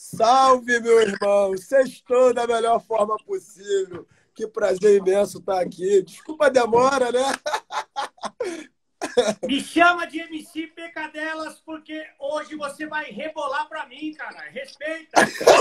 Salve, meu irmão! Sextou da melhor forma possível. Que prazer imenso estar aqui. Desculpa a demora, né? Me chama de MC Pecadelas, porque hoje você vai rebolar pra mim, cara. Respeita.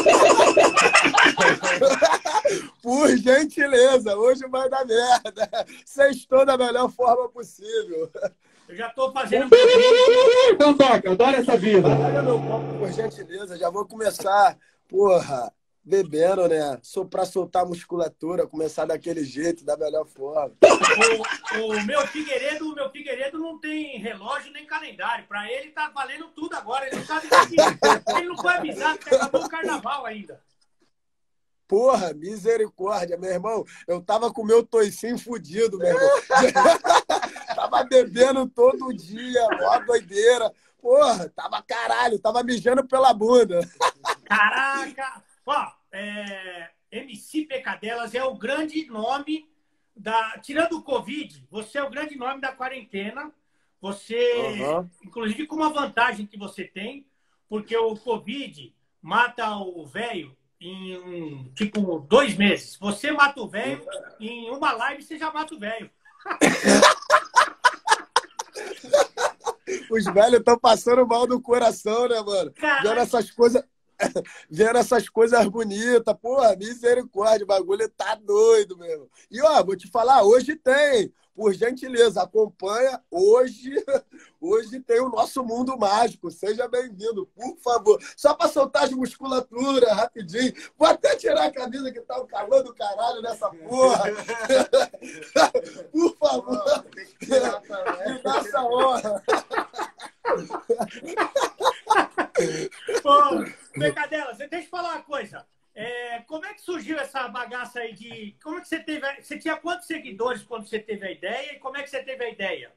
Por gentileza, hoje vai dar merda. Sextou da melhor forma possível. Eu já tô fazendo meu vídeo. Então toca, adoro essa vida. Olha meu copo, por gentileza. Já vou começar, porra, bebendo, né? Sou pra soltar a musculatura, começar daquele jeito, da melhor forma. O meu Figueiredo não tem relógio nem calendário. Pra ele tá valendo tudo agora. Ele não sabe nem ele não foi avisar que acabou o carnaval ainda. Porra, misericórdia, meu irmão. Eu tava com o meu toicinho fudido, meu irmão. Tava bebendo todo dia, mó doideira. Porra, tava caralho, tava mijando pela bunda. Caraca! Ó, MC Pecadelas é o grande nome da... Tirando o Covid, você é o grande nome da quarentena. Você, inclusive, com uma vantagem que você tem, porque o Covid mata o velho em, tipo, 2 meses. Você mata o velho, em uma live você já mata o velho. Os velhos estão passando mal do coração, né, mano? Vendo essas coisas bonitas. Porra, misericórdia, o bagulho tá doido, meu. E, ó, vou te falar, hoje tem. Por gentileza, acompanha. Hoje tem o nosso mundo mágico. Seja bem-vindo, por favor. Só para soltar as musculaturas rapidinho. Vou até tirar a camisa que tá um calor do caralho nessa porra. Por favor. Me dá essa honra. Ô, Pecadelas, deixa eu falar uma coisa. Como é que surgiu essa bagaça aí de... Como é que você teve... Você tinha quantos seguidores quando você teve a ideia? E como é que você teve a ideia?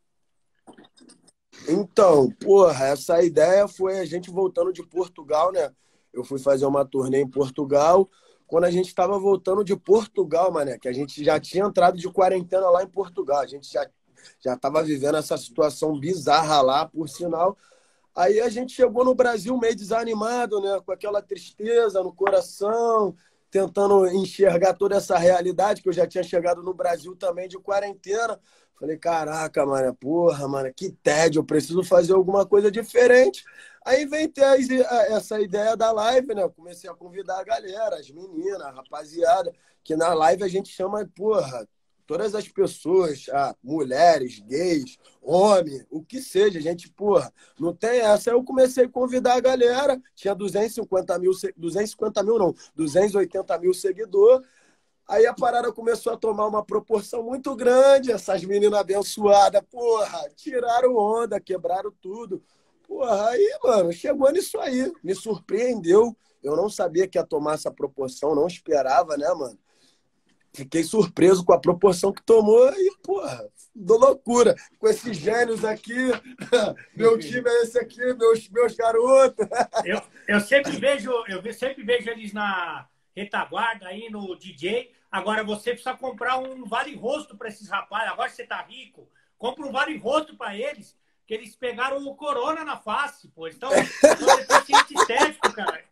Então, porra, essa ideia foi a gente voltando de Portugal, né? Eu fui fazer uma turnê em Portugal. Quando a gente estava voltando de Portugal, mané, que a gente já tinha entrado de quarentena lá em Portugal. A gente já estava vivendo essa situação bizarra lá, por sinal. Aí a gente chegou no Brasil meio desanimado, né? Com aquela tristeza no coração, tentando enxergar toda essa realidade, que eu já tinha chegado no Brasil também de quarentena. Falei, caraca, mano, porra, mano, que tédio, eu preciso fazer alguma coisa diferente. Aí vem ter essa ideia da live, né? Eu comecei a convidar a galera, as meninas, a rapaziada, que na live a gente chama, porra, todas as pessoas, mulheres, gays, homem, o que seja, gente, porra, não tem essa. Aí eu comecei a convidar a galera, tinha 250 mil não, 280 mil seguidores. Aí a parada começou a tomar uma proporção muito grande, essas meninas abençoadas, porra, tiraram onda, quebraram tudo. Porra, aí, mano, chegou nisso aí, me surpreendeu. Eu não sabia que ia tomar essa proporção, não esperava, né, mano? Fiquei surpreso com a proporção que tomou e, porra, dou loucura. Com esses gênios aqui, meu time é esse aqui, meus garotos. Eu sempre vejo eles na retaguarda aí no DJ. Agora você precisa comprar um vale-rosto para esses rapazes. Agora que você tá rico, compra um vale-rosto para eles, que eles pegaram o corona na face, pô. Então, deficiente estético, cara.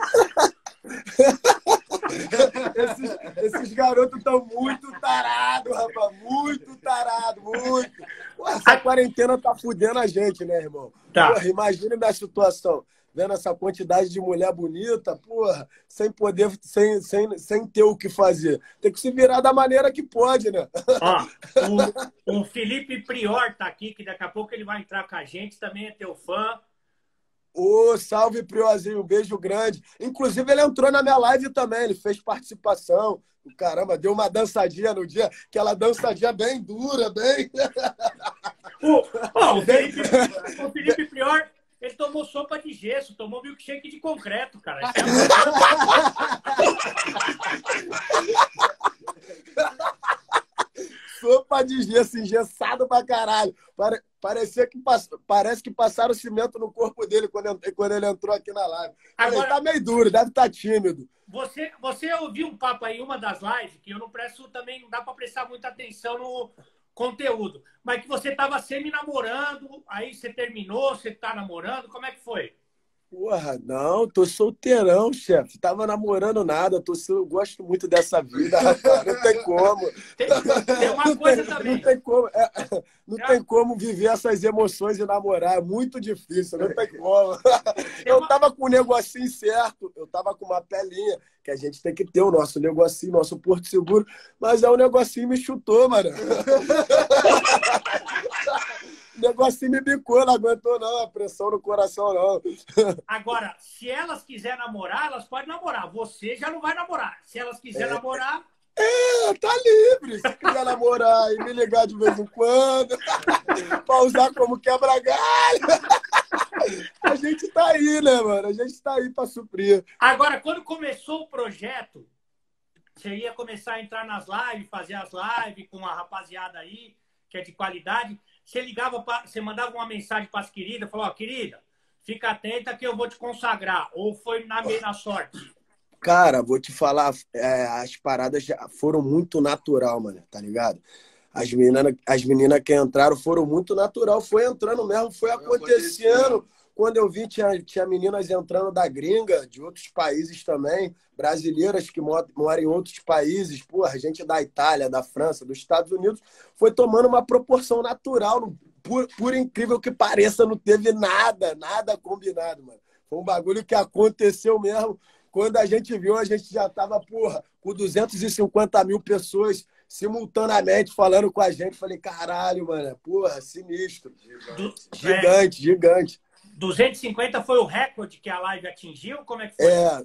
Esses garotos estão muito tarados, rapaz. Muito tarado, muito. Porra, essa quarentena tá fudendo a gente, né, irmão? Tá. Porra, imagina minha situação. Vendo essa quantidade de mulher bonita, porra, sem poder, sem ter o que fazer. Tem que se virar da maneira que pode, né? Ó, o Felipe Prior tá aqui, que daqui a pouco ele vai entrar com a gente, também é teu fã. Ô, salve, Priorzinho, um beijo grande. Inclusive, ele entrou na minha live também, ele fez participação. Caramba, deu uma dançadinha no dia, aquela dançadinha bem dura, bem... O Felipe Prior, ele tomou sopa de gesso, tomou milkshake de concreto, cara. Sopa de gesso, engessado pra caralho. Parece que passaram cimento no corpo dele quando ele entrou aqui na live. Agora, ele tá meio duro, deve estar tímido. Você ouviu um papo aí, uma das lives, que eu não presto também, não dá para prestar muita atenção no conteúdo, mas que você tava semi-namorando, aí você terminou, você tá namorando, como é que foi? Porra, não, tô solteirão, chefe. Tava namorando nada, eu gosto muito dessa vida, rapaz. Não tem como. Tem uma coisa também. Não tem como, não tem como viver essas emoções e namorar. É muito difícil, não tem como. Eu tava com um negocinho certo, eu tava com uma pelinha, que a gente tem que ter o nosso negocinho, nosso porto seguro, mas é um negocinho me chutou, mano. O negocinho me bicou, não aguentou não, a pressão no coração não. Agora, se elas quiserem namorar, elas podem namorar. Você já não vai namorar. Se elas quiserem namorar... Tá livre. Se quiser namorar e me ligar de vez em quando, pra usar como quebra-galho. A gente tá aí, né, mano? A gente tá aí pra suprir. Agora, quando começou o projeto, você ia começar a entrar nas lives, fazer as lives com a rapaziada aí, que é de qualidade. Você ligava, você mandava uma mensagem para as queridas, falou, ó, querida, fica atenta que eu vou te consagrar. Ou foi na sorte? Cara, vou te falar, as paradas já foram muito natural, mano, tá ligado? As meninas que entraram foram muito natural, foi entrando mesmo, foi acontecendo. Quando eu vi, tinha meninas entrando da gringa, de outros países também, brasileiras que moram em outros países, porra, gente da Itália, da França, dos Estados Unidos, foi tomando uma proporção natural, por incrível que pareça, não teve nada combinado, mano. Foi um bagulho que aconteceu mesmo. Quando a gente viu, a gente já tava, porra, com 250 mil pessoas simultaneamente falando com a gente. Falei, caralho, mano, porra, sinistro. Gigante. 250 foi o recorde que a live atingiu? Como é que foi?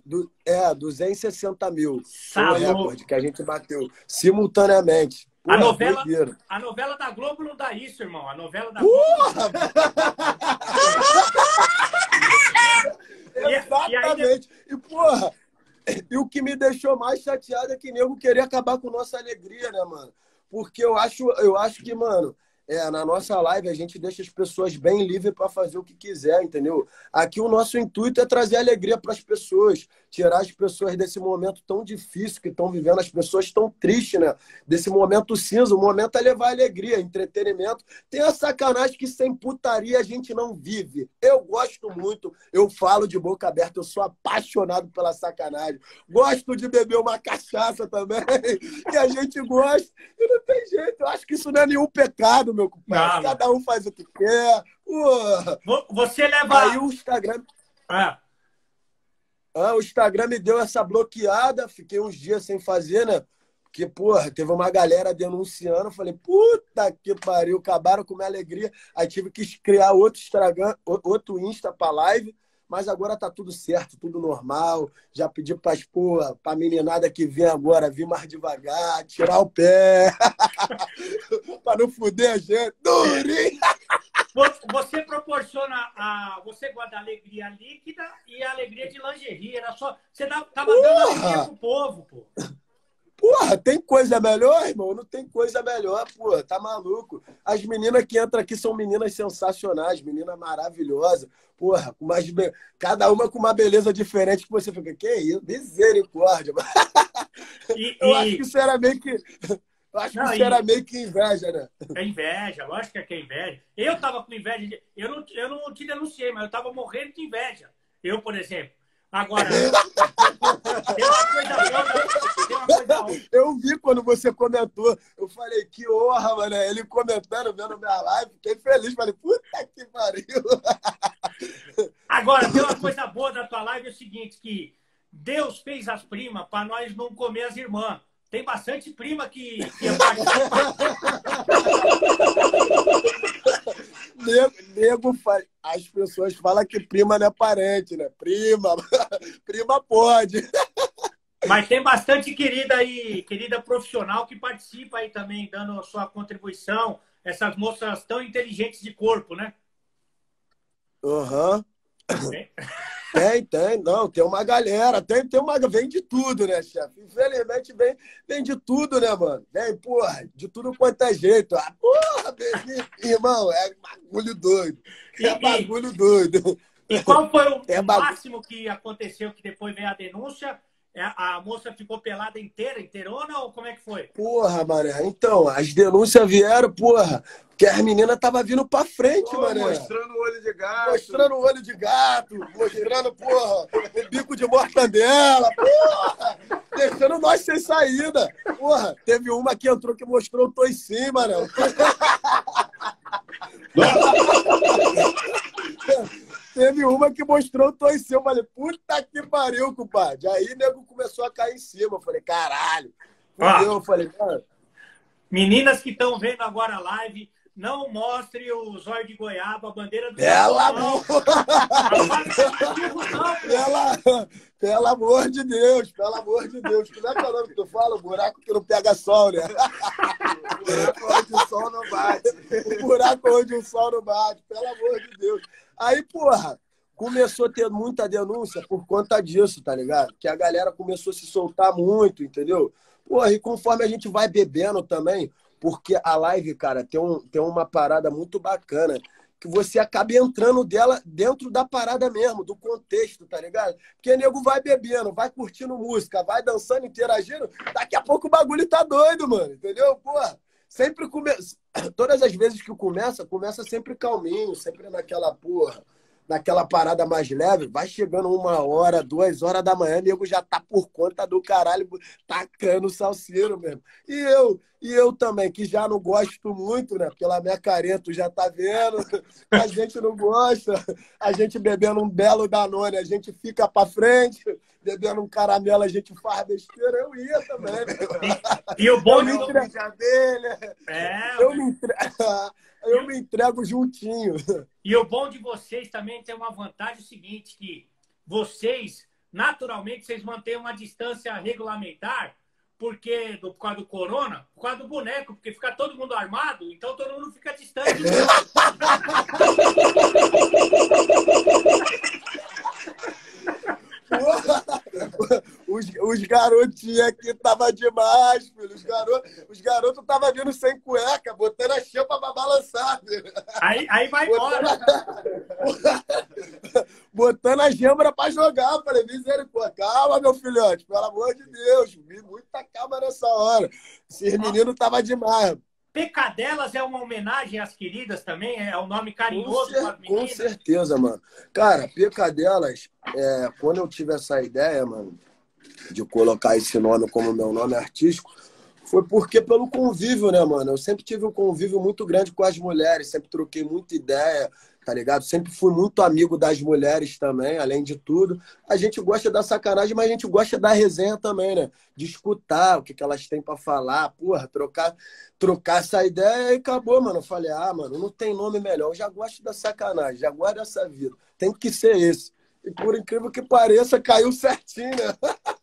260 mil. Foi o recorde que a gente bateu simultaneamente. Porra, a novela da Globo não dá isso, irmão. A novela da Globo... Exatamente. E, porra, e o que me deixou mais chateado é que nego queria acabar com nossa alegria, né, mano? Porque eu acho que, mano, na nossa live a gente deixa as pessoas bem livres para fazer o que quiser, entendeu? Aqui o nosso intuito é trazer alegria para as pessoas, tirar as pessoas desse momento tão difícil que estão vivendo, as pessoas tão tristes, né? Desse momento cinza, o momento é levar alegria, entretenimento. Tem a sacanagem que sem putaria a gente não vive. Eu gosto muito, eu falo de boca aberta, eu sou apaixonado pela sacanagem. Gosto de beber uma cachaça também, que a gente gosta, e não tem jeito. Eu acho que isso não é nenhum pecado, meu compadre. Cada um faz o que quer. Você leva... Aí o Instagram... o Instagram me deu essa bloqueada, fiquei uns dias sem fazer, né? Porque, porra, teve uma galera denunciando, falei, puta que pariu, acabaram com minha alegria. Aí tive que criar outro Instagram, outro Insta pra live, mas agora tá tudo certo, tudo normal. Já pedi pra meninada que vem agora vir mais devagar, tirar o pé, pra não fuder a gente. Durinho! Você proporciona você gosta da alegria líquida e a alegria de lingerie. Era só, você tava dando alegria pro povo, pô. Porra, tem coisa melhor, irmão? Não tem coisa melhor, porra. Tá maluco? As meninas que entram aqui são meninas sensacionais, meninas maravilhosas. Porra, cada uma com uma beleza diferente que você fica, que isso? Misericórdia. Eu acho que isso era meio que... era meio que inveja, né? É inveja, lógico que é inveja. Eu tava com inveja. Eu não te denunciei, mas eu tava morrendo de inveja. Eu, por exemplo. Agora, tem uma coisa boa. Eu vi quando você comentou. Eu falei, que honra, mano. Ele comentando, vendo minha live. Fiquei feliz. Falei, puta que pariu. Agora, tem uma coisa boa da tua live, é o seguinte, que Deus fez as primas para nós não comer as irmãs. Tem bastante prima que as pessoas falam que prima não é parente, né? Prima pode. Mas tem bastante querida aí, querida profissional que participa aí também, dando a sua contribuição. Essas moças tão inteligentes de corpo, né? Aham. Tem. Não, tem uma galera. Vem de tudo, né, chefe? Infelizmente vem de tudo, né, mano? Vem, porra, de tudo quanto é jeito. Porra, irmão, é bagulho doido. Bagulho doido. E qual foi o máximo que aconteceu que depois veio a denúncia? A moça ficou pelada inteirona, ou como é que foi? Porra, mané. Então, as denúncias vieram, porra, porque as meninas estavam vindo pra frente, Pô, mané. mostrando o olho de gato. Mostrando o olho de gato, mostrando, porra, o bico de mortandela, porra, deixando nós sem saída. Porra, teve uma que entrou que mostrou o toicinho, mané. Teve uma que mostrou o toicinho. Eu falei, puta que pariu, compadre. Aí o nego começou a cair em cima. Eu falei, caralho. Eu falei, mano. Meninas que estão vendo agora a live, não mostre o zóio de goiaba, a bandeira do Pelo amor de Deus, pelo amor de Deus. Como é que é o nome que tu fala? O buraco que não pega sol, né? O buraco onde o sol não bate. O buraco onde o sol não bate, pelo amor de Deus. Aí, porra, começou a ter muita denúncia por conta disso, tá ligado? Que a galera começou a se soltar muito, entendeu? Porra, e conforme a gente vai bebendo também, porque a live, cara, tem uma parada muito bacana, que você acaba entrando dela dentro da parada mesmo, do contexto, tá ligado? Porque nego vai bebendo, vai curtindo música, vai dançando, interagindo, daqui a pouco o bagulho tá doido, mano, entendeu? Porra, sempre começa. Todas as vezes que começa sempre calminho, sempre naquela porra, naquela parada mais leve. Vai chegando 1 hora, 2 horas da manhã, o nego já tá por conta do caralho, tacando o salseiro mesmo. E eu também, que já não gosto muito, né? Pela minha carinha, tu já tá vendo, a gente não gosta, a gente bebendo um belo Danone, a gente fica pra frente, bebendo um caramelo, a gente faz besteira. Eu ia também, né? E o bom de eu me entrego juntinho. E o bom de vocês também tem uma vantagem seguinte, que vocês, naturalmente, vocês mantêm uma distância regulamentar, porque por causa do corona, por causa do boneco, porque fica todo mundo armado, então todo mundo fica distante. Os garotinhos aqui tava demais, filho. Os garotos estavam vindo sem cueca, botando a champa pra balançar, filho. Aí vai embora. Botando a gêmea pra jogar. Falei, misericórdia. Calma, meu filhote, pelo amor de Deus. Vi muita calma nessa hora. Esses meninos estavam demais. Pecadelas é uma homenagem às queridas também? É um nome carinhoso para as meninas? Com certeza, mano. Cara, Pecadelas, quando eu tive essa ideia, mano, de colocar esse nome como meu nome artístico, foi porque pelo convívio, né, mano? Eu sempre tive um convívio muito grande com as mulheres, sempre troquei muita ideia, tá ligado? Sempre fui muito amigo das mulheres também, além de tudo. A gente gosta da sacanagem, mas a gente gosta da resenha também, né? De escutar o que elas têm pra falar, porra, trocar essa ideia e acabou, mano. Eu falei, mano, não tem nome melhor. Eu já gosto da sacanagem, já gosto dessa vida. Tem que ser esse. E por incrível que pareça, caiu certinho, né?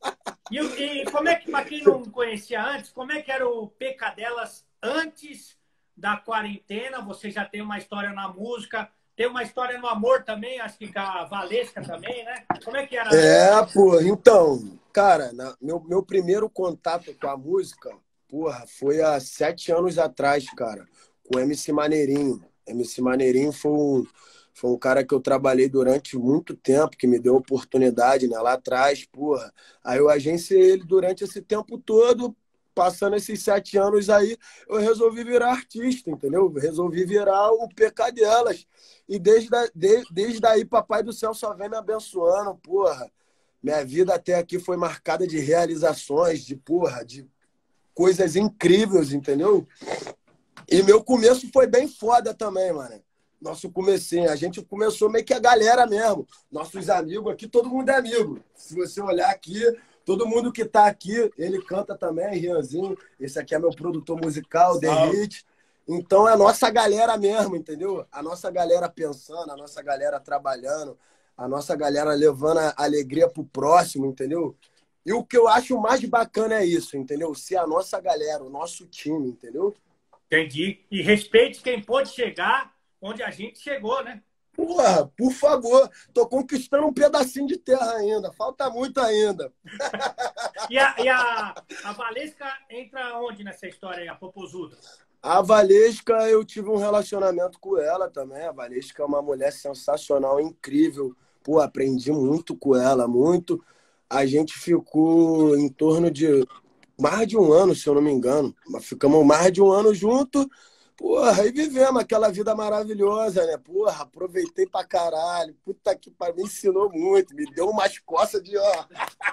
E como é que, para quem não conhecia antes, como é que era o Pecadelas antes da quarentena? Você já tem uma história na música, tem uma história no amor também, acho que com a Valesca também, né? Como é que era? Pô, então, cara, meu primeiro contato com a música, porra, foi há 7 anos atrás, cara, com o MC Maneirinho. MC Maneirinho foi um cara que eu trabalhei durante muito tempo, que me deu oportunidade, né, lá atrás, porra. Aí eu agenciei ele durante esse tempo todo, passando esses 7 anos aí, eu resolvi virar artista, entendeu? Resolvi virar o Pecadelas. E desde aí, Papai do Céu só vem me abençoando, porra. Minha vida até aqui foi marcada de realizações, de coisas incríveis, entendeu? E meu começo foi bem foda também, mano. Nosso comecinho, a gente começou meio que a galera mesmo. Nossos amigos aqui, todo mundo é amigo. Se você olhar aqui, todo mundo que tá aqui, ele canta também, Rianzinho. Esse aqui é meu produtor musical, The Hit. Então é a nossa galera mesmo, entendeu? A nossa galera pensando, a nossa galera trabalhando, a nossa galera levando a alegria pro próximo, entendeu? E o que eu acho mais bacana é isso, entendeu? Ser a nossa galera, o nosso time, entendeu? Entendi. E respeite quem pôde chegar onde a gente chegou, né? Porra, por favor, tô conquistando um pedacinho de terra ainda, falta muito ainda. E a Valesca entra onde nessa história aí, a Popozuda? A Valesca, eu tive um relacionamento com ela também. A Valesca é uma mulher sensacional, incrível. Pô, aprendi muito com ela, muito. a gente ficou em torno de mais de um ano, se eu não me engano. Mas ficamos mais de um ano junto. Porra, e vivemos aquela vida maravilhosa, né? Porra, aproveitei pra caralho. Puta que pariu, me ensinou muito. Me deu umas costas de, ó.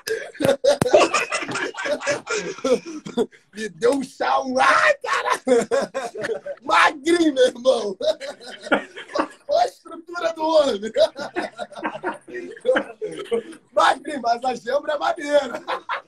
Me deu um chão. Ai, caralho! Magrinho, meu irmão! Olha a estrutura do homem! Magrinho, mas a gembra é maneira.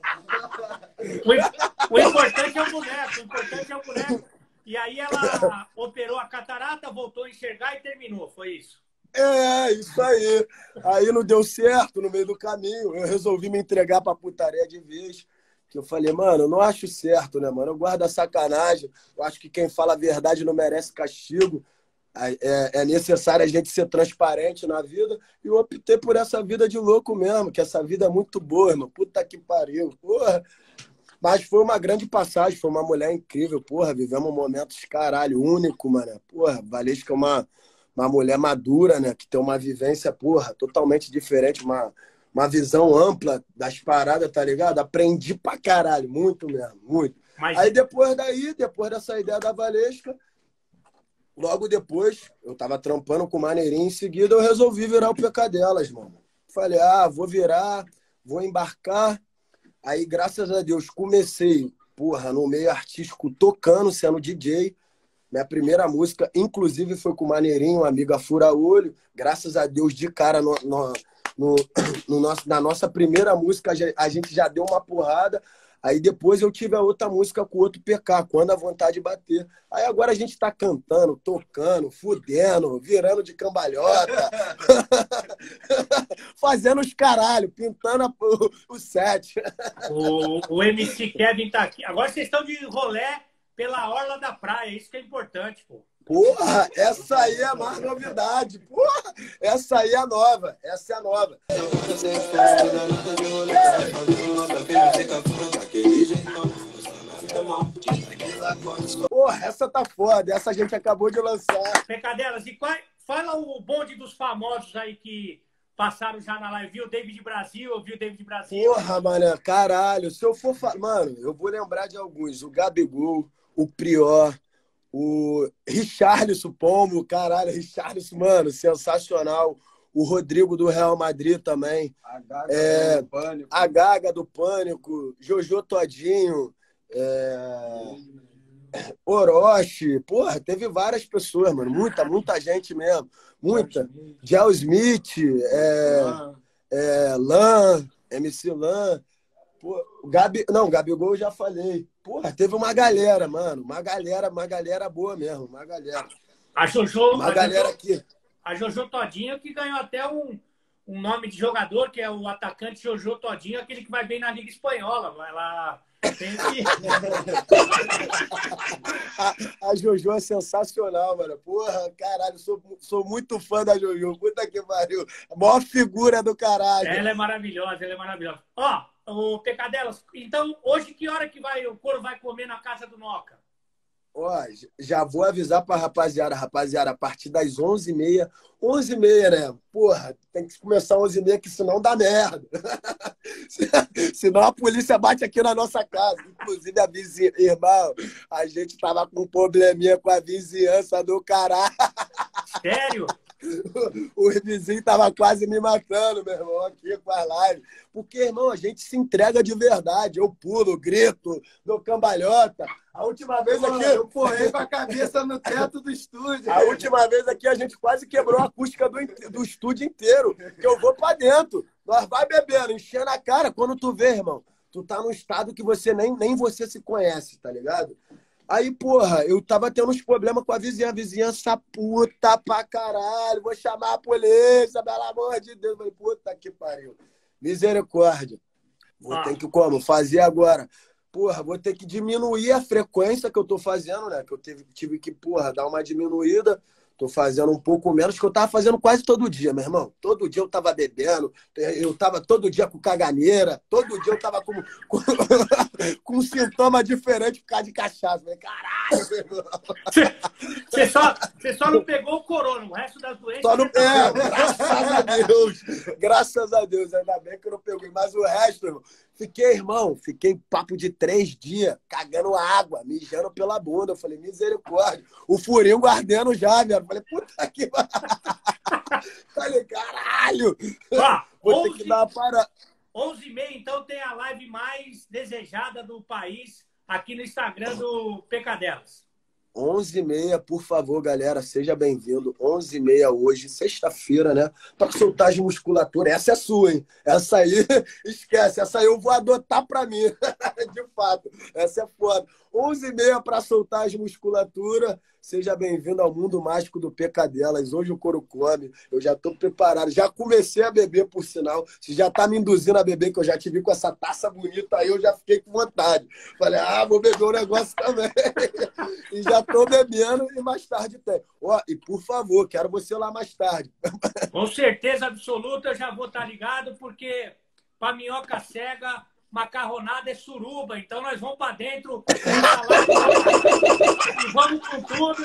O importante é o boneco, o importante é o boneco. E aí ela operou a catarata, voltou a enxergar e terminou, foi isso? É, isso aí. Aí não deu certo no meio do caminho. Eu resolvi me entregar pra putaria de vez. Que eu falei, mano, eu não acho certo, né, mano? Eu guardo a sacanagem. Eu acho que quem fala a verdade não merece castigo. É necessário a gente ser transparente na vida. E eu optei por essa vida de louco mesmo, que essa vida é muito boa, irmão. Puta que pariu. Porra. Mas foi uma grande passagem, foi uma mulher incrível, porra. Vivemos momentos, caralho, único, mano. Porra, Valesca é uma mulher madura, né? Que tem uma vivência, porra, totalmente diferente, uma visão ampla das paradas, tá ligado? Aprendi pra caralho, muito mesmo, muito. Mas... Aí depois dessa ideia da Valesca, logo depois, eu tava trampando com o Maneirinho, em seguida eu resolvi virar o PK delas, mano. Falei, vou virar, vou embarcar. Aí, graças a Deus, comecei, porra, no meio artístico, tocando, sendo DJ. Minha primeira música, inclusive, foi com o Maneirinho, amiga Fura Olho. Graças a Deus, de cara, na nossa primeira música, a gente já deu uma porrada. Aí depois eu tive a outra música com o outro PK, Quando a Vontade Bater. Aí agora a gente tá cantando, tocando, fudendo, virando de cambalhota, fazendo os caralho, pintando o set. O MC Kevin tá aqui. Agora vocês estão de rolé pela orla da praia, isso que é importante, pô. Porra, essa aí é a mais novidade. Porra, essa aí é nova. Essa é a nova. Porra, essa tá foda. Essa a gente acabou de lançar. Pecadelas, e fala o bonde dos famosos aí que passaram já na live. Viu o David Brasil? Viu o David Brasil? Porra, mano, caralho. Se eu for falar... Mano, eu vou lembrar de alguns. O Gabigol, o Prior, o Richarlison Pombo, caralho, Richarlison, mano, sensacional. O Rodrigo do Real Madrid também. A Gaga do Pânico, Jojo Todinho, Orochi. Porra, teve várias pessoas, mano. Muita gente mesmo. Muita. Gel Smith, Lan, MC Lan. Pô, Gabigol eu já falei. Porra, teve uma galera, mano. Uma galera boa mesmo. Uma galera. Galera aqui. A Jojo Todinho, que ganhou até um nome de jogador, que é o atacante Jojo Todinho, aquele que vai bem na Liga Espanhola. Vai lá. A Jojo é sensacional, mano. Porra, caralho, sou muito fã da Jojo. Puta que pariu. A maior figura do caralho. Ela é maravilhosa, Ó, o Pecadelas, então hoje que hora que o couro vai comer na casa do Noca? Ó, já vou avisar pra rapaziada, a partir das 11h30, 11h30, né? Porra, tem que começar 11h30, que senão dá merda. Senão a polícia bate aqui na nossa casa. Inclusive a vizinhança, irmão, a gente tava com um probleminha com a vizinhança do caralho. Sério? O vizinho tava quase me matando, meu irmão, aqui com a live. Porque, irmão, a gente se entrega de verdade. Eu pulo, grito, dou cambalhota. A última vez aqui... Eu porrei com a cabeça no teto do estúdio. A última vez aqui a gente quase quebrou a acústica do estúdio inteiro. Que eu vou pra dentro. Nós vai bebendo, enchendo a cara. Quando tu vê, irmão, tu tá num estado que você nem você se conhece, tá ligado? Aí, porra, eu tava tendo uns problemas com a vizinhança puta pra caralho. Vou chamar a polícia, pelo amor de Deus. Eu falei, puta que pariu. Misericórdia. Vou ter que como? Fazer agora. Porra, vou ter que diminuir a frequência que eu tô fazendo, né? Que eu tive que, porra, dar uma diminuída. Tô fazendo um pouco menos, que eu tava fazendo quase todo dia, meu irmão. Todo dia eu tava bebendo, eu tava todo dia com caganeira, todo dia eu tava com um sintoma diferente por causa de cachaça. Falei, caralho, meu irmão. Você só não pegou o corona, o resto das doenças... Só não... graças a Deus. Graças a Deus, ainda bem que eu não peguei. Mas o resto, irmão, fiquei papo de 3 dias, cagando água, mijando pela bunda. Eu falei, misericórdia. O furinho ardendo já, velho. Falei, puta que... Falei, caralho. Vou ter que dar uma parada. 11h30, então, tem a live mais desejada do país aqui no Instagram do Pecadelas. 11h30, por favor, galera, seja bem-vindo. 11h30 hoje, sexta-feira, né? Para soltar as musculaturas. Essa é sua, hein? Essa aí, esquece. Essa aí eu vou adotar para mim. De fato, essa é foda. 11h30 para soltar as musculaturas. Seja bem-vindo ao mundo mágico do Pecadelas. Hoje o couro come. Eu já estou preparado. Já comecei a beber, por sinal. Você já está me induzindo a beber, que eu já te vi com essa taça bonita aí. Eu já fiquei com vontade. Falei, vou beber um negócio também. E já estou bebendo e mais tarde tem. E por favor, quero você lá mais tarde. Com certeza absoluta, eu já vou estar ligado, porque para minhoca cega... macarronada é suruba, então nós vamos para dentro e vamos com tudo.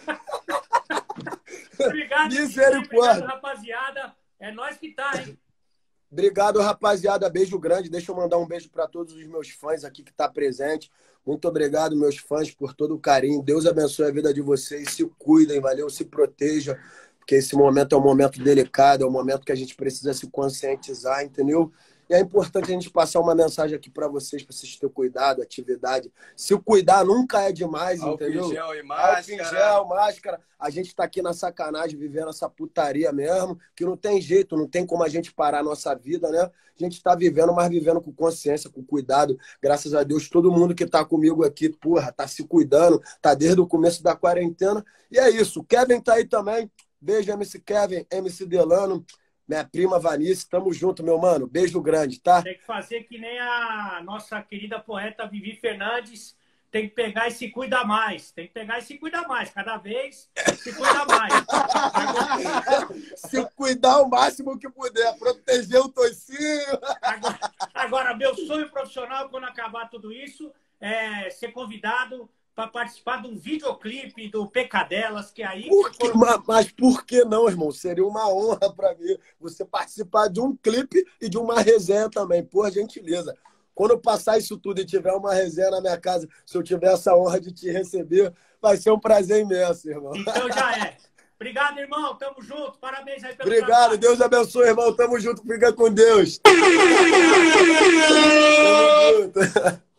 Obrigado, misericórdia. Obrigado, rapaziada. É nós que tá, hein? Obrigado, rapaziada. Beijo grande. Deixa eu mandar um beijo para todos os meus fãs aqui que tá presente. Muito obrigado, meus fãs, por todo o carinho. Deus abençoe a vida de vocês. Se cuidem, valeu? Se protejam, porque esse momento é um momento delicado, é um momento que a gente precisa se conscientizar, entendeu? E é importante a gente passar uma mensagem aqui para vocês terem cuidado, atividade. Se cuidar nunca é demais, entendeu? Álcool em gel e máscara. Álcool em gel, máscara. A gente está aqui na sacanagem, vivendo essa putaria mesmo, que não tem jeito, não tem como a gente parar a nossa vida, né? A gente está vivendo, mas vivendo com consciência, com cuidado. Graças a Deus, todo mundo que está comigo aqui, porra, tá se cuidando, tá desde o começo da quarentena. E é isso. O Kevin tá aí também. Beijo, MC Kevin, MC Delano. Minha prima Vanice, tamo junto, meu mano. Beijo grande, tá? Tem que fazer que nem a nossa querida poeta Vivi Fernandes. Tem que pegar e se cuida mais. Tem que pegar e se cuida mais. Cada vez se cuida mais. Se cuidar o máximo que puder. Proteger o toicinho. Agora, meu sonho profissional, quando acabar tudo isso, é ser convidado para participar de um videoclipe do Pecadelas, que aí... Mas por que não, irmão? Seria uma honra para mim você participar de um clipe e de uma resenha também, por gentileza. Quando eu passar isso tudo e tiver uma resenha na minha casa, se eu tiver essa honra de te receber, vai ser um prazer imenso, irmão. Então já é. Obrigado, irmão. Tamo junto. Parabéns aí pelo Obrigado. trabalho. Deus abençoe, irmão. Tamo junto. Fica com Deus. Tamo junto.